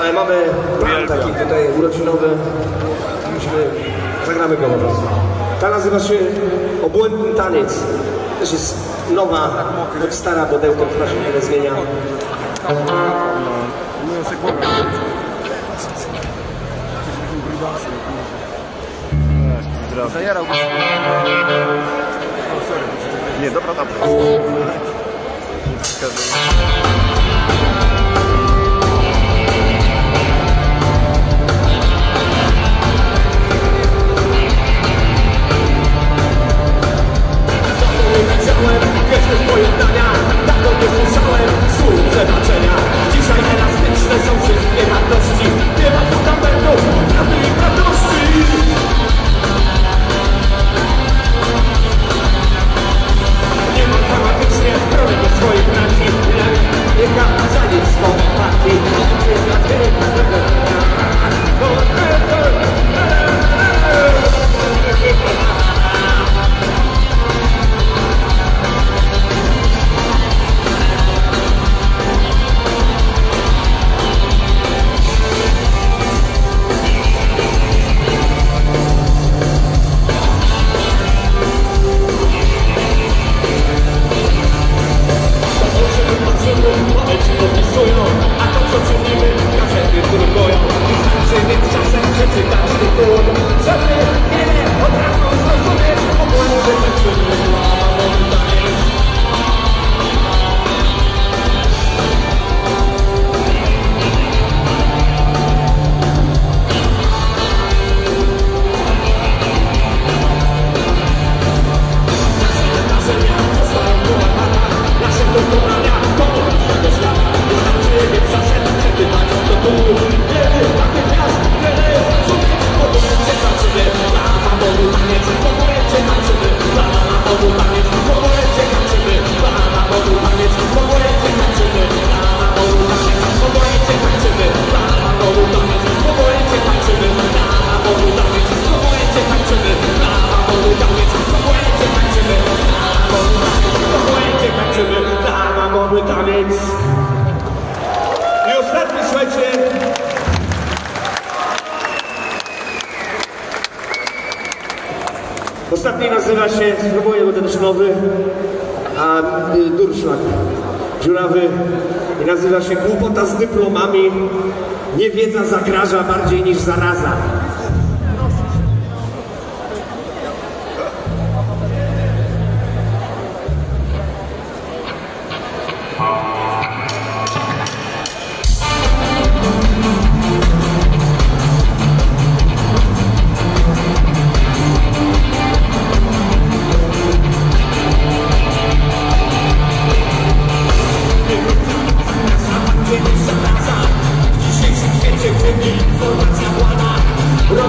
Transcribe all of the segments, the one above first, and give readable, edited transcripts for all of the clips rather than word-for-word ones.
ale mamy plan taki tutaj urodzinowy. Zagramy go po prostu. Ta nazywa się Obłędny Taniec. Też jest nowa, choć stara, bo dełko chyba się nie zmienia. Zajarałby się. Nie, dobra, dobra. Gesty pojednania, dawno nie słyszałem słów przebaczenia. Dzisiaj elastyczne są wszystkie wartości. Nie ma fundamentu, prawdy i prawdości. Nie mam dramatycznie, bronię do swoich braci. Jaka za nic swą partii. A to co czynimy, gazety drukują. Wystarczy więc czasem przeczytać tytuł, żeby wiele od razu zrozumieć. Obłędy tańczymy, mamy taniec. Nasze marzenia zostają połamane, nasze dokonania komuś tego świata. Więc czasem przeczytać to tu. Wiemy natychmiast, wiele jest rozumieć. Pogońcie tańczymy, lama moru taniec. Pogońcie tańczymy, lama moru taniec. Pogońcie tańczymy, lama moru taniec. Pogońcie tańczymy, lama moru taniec. Pogońcie tańczymy, lama moru taniec. Pogońcie tańczymy, lama moru taniec. Pogońcie tańczymy, lama moru taniec. Pogońcie tańczymy, lama moru taniec. Pogońcie tańczymy, lama moru taniec. I ostatni, słuchajcie, ostatni nazywa się, spróbuję, bo ten też nowy, a durszlak dziurawy i nazywa się Głupota z dyplomami, niewiedza zagraża bardziej niż zaraza. W dzisiejszym świecie, gdzie informacja włada,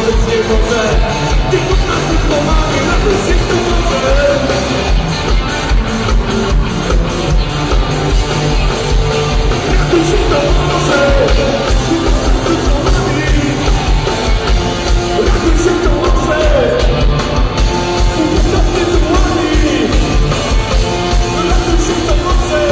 nic nie może. Tylko nas nie pomaga, ratuj się kto może. Ratuj się kto może. Ratuj się kto może. Nas nie dłoni. Ratuj się kto może.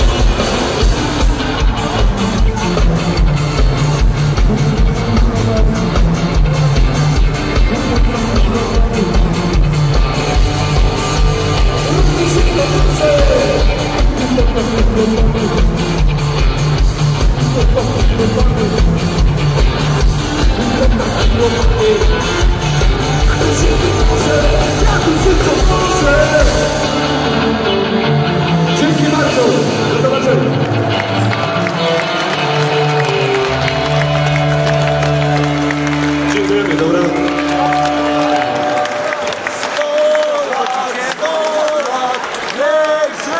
Dzięki bardzo. Do zobaczenia. Dziękujemy, dobra.